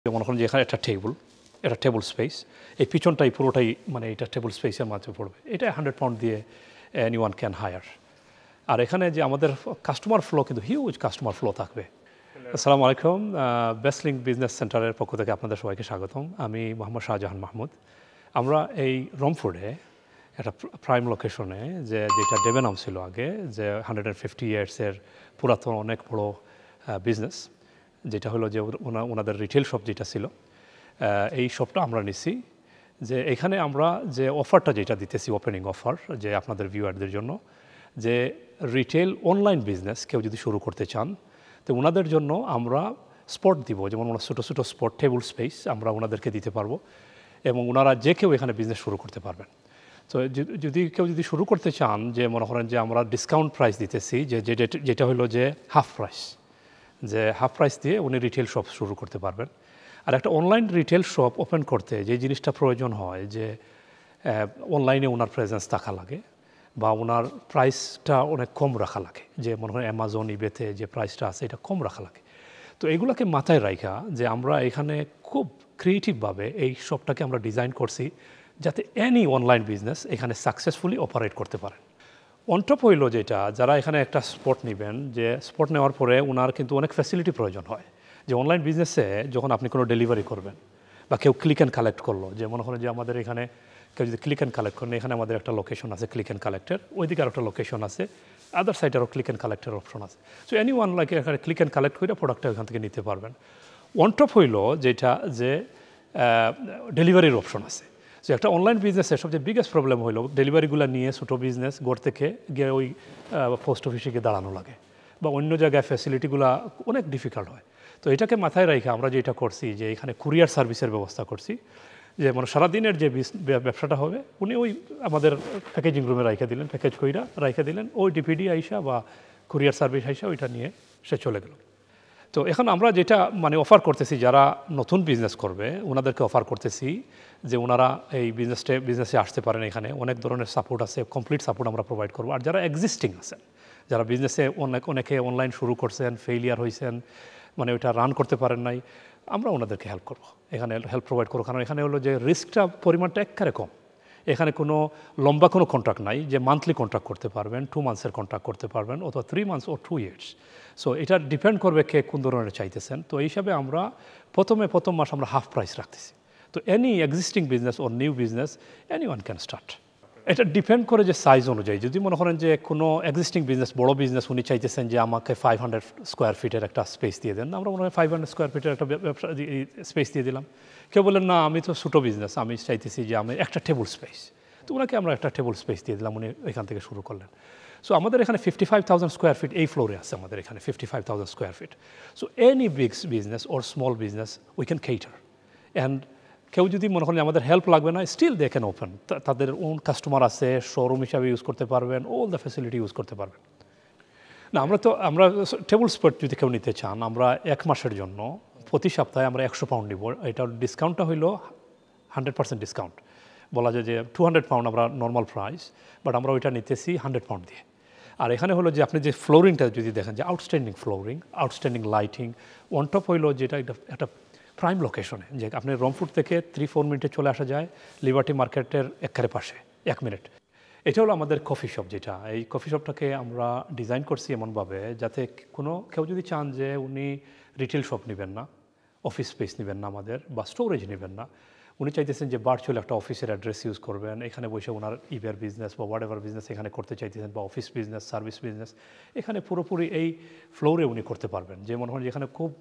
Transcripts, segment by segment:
মনে করেন যে এখানে একটা টেবল স্পেস, এই পিছনটাই পুরোটাই মানে এটা টেবল স্পেসের মাঝে পড়বে। এটা 100 পাউন্ড দিয়ে এনিওয়ান ক্যান হায়ার। আর এখানে যে আমাদের কাস্টমার ফ্লো কিন্তু হিউজ কাস্টমার ফ্লো থাকবে। আসসালামু আলাইকুম, বেস্টলিংক বিজনেস সেন্টারের পক্ষ থেকে আপনাদের সবাইকে স্বাগতম। আমি মোহাম্মদ শাহজাহান মাহমুদ। আমরা এই রংপুরে একটা প্রাইম লোকেশনে যেটা ডেভেনাম ছিল আগে, যে 150 ইয়ার্সের পুরাতন অনেক বড় বিজনেস, যেটা হলো যে ওনাদের রিটেল শপ যেটা ছিল, এই শপটা আমরা নিছি। যে এখানে আমরা যে অফারটা যেটা দিতেছি, ওপেনিং অফার, যে আপনাদের ভিউয়ারদের জন্য, যে রিটেল অনলাইন বিজনেস কেউ যদি শুরু করতে চান, তো ওনাদের জন্য আমরা স্পট দিব। যেমন ওনার ছোটো ছোটো স্পট টেবল স্পেস আমরা ওনাদেরকে দিতে পারবো, এবং ওনারা যে কেউ এখানে বিজনেস শুরু করতে পারবেন। তো কেউ যদি শুরু করতে চান, যে মনে করেন যে আমরা ডিসকাউন্ট প্রাইস দিতেছি, যেটা হলো যে হাফ প্রাইস দিয়ে উনি রিটেল শপ শুরু করতে পারবেন। আর একটা অনলাইন রিটেল শপ ওপেন করতে যে জিনিসটা প্রয়োজন হয়, যে অনলাইনে ওনার প্রেজেন্স থাকা লাগে, বা ওনার প্রাইসটা অনেক কম রাখা লাগে। যে মনে করেন অ্যামাজন, ইবেতে যে প্রাইসটা আছে এটা কম রাখা লাগে। তো এগুলোকে মাথায় রাখা যে আমরা এখানে খুব ক্রিয়েটিভভাবে এই শপটাকে আমরা ডিজাইন করছি, যাতে এনি অনলাইন বিজনেস এখানে সাকসেসফুলি অপারেট করতে পারেন। অনটপ হইল যেটা, যারা এখানে একটা স্পট নেবেন, যে স্পট নেওয়ার পরে ওনার কিন্তু অনেক ফ্যাসিলিটি প্রয়োজন হয়। যে অনলাইন বিজনেসে যখন আপনি কোনো ডেলিভারি করবেন, বা কেউ ক্লিক অ্যান্ড কালেক্ট করলো, যে মনে করেন যে আমাদের এখানে কেউ যদি ক্লিক অ্যান্ড কালেক্ট করেন, এখানে আমাদের একটা লোকেশন আছে ক্লিক অ্যান্ড কালেক্টের, ওইদিকে আর একটা লোকেশন আছে, আদার সাইডেরও ক্লিক অ্যান্ড কালেক্টের অপশন আছে। সো এনি ওয়ান লাইক এখানে ক্লিক অ্যান্ড কালেক্ট করে প্রোডাক্টটা এখান থেকে নিতে পারবেন। অনটপ হইল যেটা, যে ডেলিভারির অপশন আছে। যে একটা অনলাইন বিজনেসের সবচেয়ে বিগেস্ট প্রবলেম হলো ডেলিভারিগুলো নিয়ে ছোটো বিজনেস ঘর থেকে গিয়ে ওই পোস্ট অফিসে গিয়ে দাঁড়ানো লাগে, বা অন্য জায়গায় ফ্যাসিলিটিগুলো অনেক ডিফিকাল্ট হয়। তো এটাকে মাথায় রেখে আমরা যেটা করছি, যে এখানে কুরিয়ার সার্ভিসের ব্যবস্থা করছি। যে মানে সারাদিনের যে ব্যবসাটা হবে, উনি ওই আমাদের প্যাকেজিং রুমে রাইখে দিলেন, প্যাকেজ কইরা রাইখে দিলেন, ওই ডিপিডি আইসা বা কুরিয়ার সার্ভিস আইসা ওইটা নিয়ে সে চলে গেল। তো এখন আমরা যেটা মানে অফার করতেছি, যারা নতুন বিজনেস করবে ওনাদেরকে অফার করতেছি, যে ওনারা এই বিজনেসে আসতে পারেন। এখানে অনেক ধরনের সাপোর্ট আছে, কমপ্লিট সাপোর্ট আমরা প্রোভাইড করবো। আর যারা এক্সিস্টিং আছেন, যারা বিজনেসে অনেকে অনলাইন শুরু করছেন, ফেইলিয়ার হয়েছেন, মানে ওইটা রান করতে পারেন নাই, আমরা ওনাদেরকে হেল্প করবো, এখানে হেল্প প্রোভাইড করবো। কারণ এখানে হলো যে রিস্কটা পরিমাণটা একেবারে কম। এখানে কোনো লম্বা কোনো কন্ট্রাক্ট নাই, যে মান্থলি কন্ট্রাক্ট করতে পারবেন, 2 মান্থসের কন্ট্রাক্ট করতে পারবেন, অথবা 3 মান্থস ও 2 ইয়ার্স। সো এটা ডিপেন্ড করবে কে কোন ধরনের চাইতেছেন। তো এই হিসাবে আমরা প্রথম মাস আমরা হাফ প্রাইস রাখতেছি। তো এনি এক্সিস্টিং বিজনেস ও new business, any one can start. এটা ডিপেন্ড করে যে সাইজ অনুযায়ী। যদি মনে করেন যে কোনো এক্সিস্টিং বিজনেস, বড় বিজনেস, উনি চাইতেছেন যে আমাকে 500 স্কোয়ার ফিটের একটা স্পেস দিয়ে দেন, আমরা মনে হয় 500 স্কোয়ার ফিটের একটা ব্যবসা স্পেস দিয়ে দিলাম। কেউ বলেন না আমি তো ছোটো বিজনেস, আমি চাইতেছি যে আমি একটা টেবল স্পেস, তো ওনাকে আমরা একটা টেবল স্পেস দিয়ে দিলাম, উনি এখান থেকে শুরু করলেন। সো আমাদের এখানে 55,000 স্কোয়ার ফিট এই ফ্লোরে আছে, আমাদের এখানে 55,000 square feet. So any big business or small business we can cater. And কেউ যদি মনে করেন আমাদের হেল্প লাগবে না, স্টিল দে ক্যান ওপেন, তাদের ওন কাস্টমার আছে, শোরুম হিসাবে ইউজ করতে পারবেন, অল দ্য ফ্যাসিলিটি ইউজ করতে পারবেন। না, আমরা টেবল স্পট যদি কেউ নিতে চান, আমরা 1 মাসের জন্য প্রতি সপ্তাহে আমরা 100 পাউন্ড নিব। এটার ডিসকাউন্টটা হইল 100% ডিসকাউন্ট। বলা যায় যে 200 পাউন্ড আমরা নর্মাল প্রাইস, বাট আমরা ওইটা নিতেছি 100 পাউন্ড দিয়ে। আর এখানে হলো যে আপনি যে ফ্লোরিংটা যদি দেখেন, যে outstanding flooring, outstanding lighting, on top হইলো যেটা একটা প্রাইম লোকেশনে, যে আপনি রংপুর থেকে 3-4 মিনিটে চলে আসা যায় লিবার্টি মার্কেটের একেবারে পাশে, 1 মিনিট। এটা হলো আমাদের কফি শপ। যেটা এই কফি শপটাকে আমরা ডিজাইন করছি এমনভাবে, যাতে কেউ যদি চান যে উনি রিটেল শপ নেবেন না, অফিস স্পেস নেবেন না আমাদের, বা স্টোরেজ নেবেন না, উনি চাইতেছেন যে ভার্চুয়াল একটা অফিসের অ্যাড্রেস ইউজ করবেন, এখানে বসে ওনার ইবের বিজনেস বা হোয়াট এভার বিজনেস এখানে করতে চাইতেছেন, বা অফিস বিজনেস, সার্ভিস বিজনেস, এখানে পুরোপুরি এই ফ্লোরে উনি করতে পারবেন। যে মনে হয় যেখানে খুব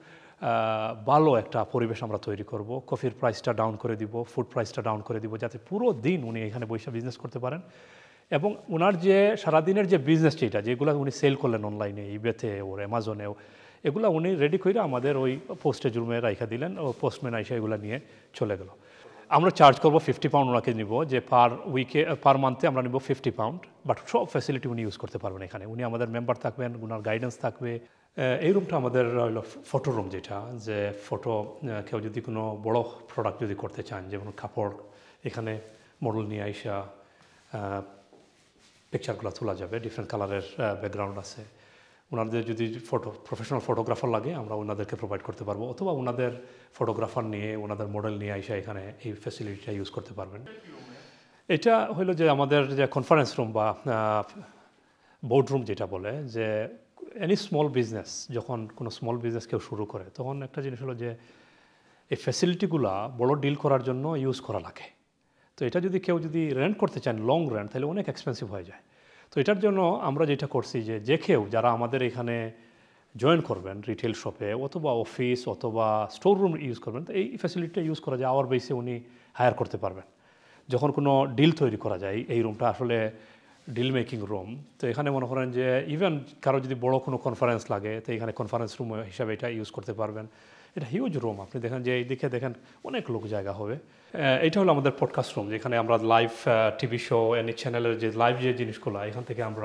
ভালো একটা পরিবেশ আমরা তৈরি করব, কফির প্রাইসটা ডাউন করে দিব, ফুড প্রাইসটা ডাউন করে দিব, যাতে পুরো দিন উনি এখানে বসে বিজনেস করতে পারেন। এবং ওনার যে সারাদিনের যে বিজনেস যেগুলো উনি সেল করলেন অনলাইনে, ইবেতে ওর অ্যামাজনেও, এগুলো উনি রেডি করে আমাদের ওই পোস্টেজ রুমে রাইখা দিলেন, ও পোস্টম্যান আইসা এগুলো নিয়ে চলে গেল। আমরা চার্জ করবো 50 পাউন্ড ওনাকে নিব, যে পার মান্থে আমরা নিব 50 পাউন্ড, বাট সব ফ্যাসিলিটি উনি ইউজ করতে পারবেন এখানে। উনি আমাদের মেম্বার থাকবেন, ওনার গাইডেন্স থাকবে। এই রুমটা আমাদের হলো ফটো রুম, যেটা যে কেউ যদি কোনো বড় প্রোডাক্ট যদি করতে চান, যেমন কাপড়, এখানে মডেল নিয়ে আইসা পিকচারগুলো তোলা যাবে, ডিফারেন্ট কালারের ব্যাকগ্রাউন্ড আছে। ওনাদের যদি প্রফেশনাল ফটোগ্রাফার লাগে আমরা ওনাদেরকে প্রোভাইড করতে পারবো, অথবা ওনাদের ফটোগ্রাফার নিয়ে ওনাদের মডেল নিয়ে এসে এখানে এই ফ্যাসিলিটিটা ইউজ করতে পারবেন। এটা হলো যে আমাদের যে কনফারেন্স রুম বা বোর্ড রুম যেটা বলে, যে এনি স্মল বিজনেস, যখন কোনো স্মল বিজনেস কেউ শুরু করে তখন একটা জিনিস হলো যে এই ফ্যাসিলিটিগুলা বড় ডিল করার জন্য ইউজ করা লাগে। তো এটা যদি কেউ যদি রেন্ট করতে চান লং রেন্ট, তাহলে অনেক এক্সপেন্সিভ হয়ে যায়। তো এটার জন্য আমরা যেটা করছি যে কেউ যারা আমাদের এখানে জয়েন করবেন রিটেল শপে অথবা অফিস অথবা স্টোর রুম ইউজ করবেন, তো এই ফ্যাসিলিটিটা ইউজ করা যায় আওয়ার বেসে উনি হায়ার করতে পারবেন। যখন কোনো ডিল তৈরি করা যায়, এই রুমটা আসলে ডিল মেকিং রুম। তো এখানে মনে করেন যে ইভেন কারো যদি বড় কোনো কনফারেন্স লাগে তো এখানে কনফারেন্স রুম হিসাবে এটা ইউজ করতে পারবেন। এটা হিউজ রুম, আপনি দেখেন যে এইদিকে দেখেন অনেক লোক জায়গা হবে। এটা হলো আমাদের পডকাস্ট রুম, যেখানে আমরা লাইভ টিভি শো এনি চ্যানেলের যে লাইভ যে জিনিসগুলো এখান থেকে আমরা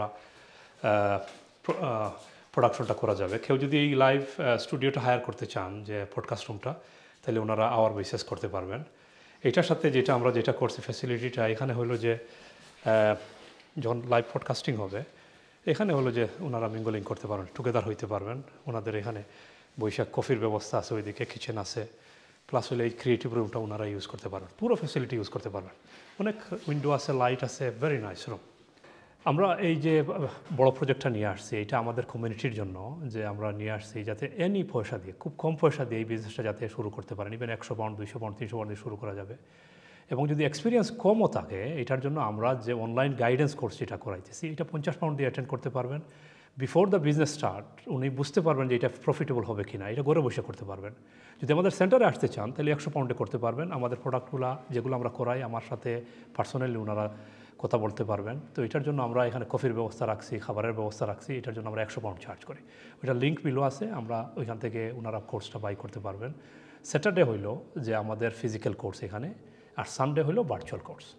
প্রোডাকশনটা করা যাবে। কেউ যদি এই লাইভ স্টুডিওটা হায়ার করতে চান যে পডকাস্ট রুমটা, তাহলে ওনারা আওয়ার বেসিস করতে পারবেন। এটার সাথে আমরা যেটা করছি ফ্যাসিলিটিটা এখানে হলো যে যখন লাইভ পডকাস্টিং হবে এখানে হলো যে ওনারা মিঙ্গলিং করতে পারবেন, টুগেদার হইতে পারবেন। ওনাদের এখানে বৈশাখ কফির ব্যবস্থা আছে, ওইদিকে কিচেন আছে, প্লাস হলে এই ক্রিয়েটিভ রুমটা ওনারা ইউজ করতে পারবেন, পুরো ফ্যাসিলিটি ইউজ করতে পারবেন। অনেক উইন্ডো আছে, লাইট আছে, ভেরি নাইস রুম। আমরা এই যে বড় প্রজেক্টটা নিয়ে আসছি এটা আমাদের কমিউনিটির জন্য, যে আমরা নিয়ে আসছি যাতে এনি পয়সা দিয়ে, খুব কম পয়সা দিয়ে এই বিজনেসটা যাতে শুরু করতে পারেন। ইভেন 100 পাউন্ড 200 পাউন্ড 300 পাউন্ড দিয়ে শুরু করা যাবে। এবং যদি এক্সপিরিয়েন্স কমও থাকে এটার জন্য আমরা যে অনলাইন গাইডেন্স কোর্স যেটা করাইতেছি এটা 50 পাউন্ড দিয়ে অ্যাটেন্ড করতে পারবেন। বিফোর দ্য বিজনেস স্টার্ট উনি বুঝতে পারবেন যে এটা প্রফিটেবল হবে কিনা, এটা ঘরে বসে করতে পারবেন। যদি আমাদের সেন্টারে আসতে চান তাহলে 100 পাউন্ডে করতে পারবেন। আমাদের প্রোডাক্টগুলো যেগুলো আমরা করাই আমার সাথে পার্সোনালি ওনারা কথা বলতে পারবেন। তো এটার জন্য আমরা এখানে কফির ব্যবস্থা রাখছি, খাবারের ব্যবস্থা রাখছি, এটার জন্য আমরা 100 পাউন্ড চার্জ করি। ওইটা লিঙ্ক বিলো আছে, আমরা ওইখান থেকে ওনারা কোর্সটা বাই করতে পারবেন। স্যাটারডে হইলো যে আমাদের ফিজিক্যাল কোর্স এখানে, আর সানডে হলো ভার্চুয়াল কোর্স।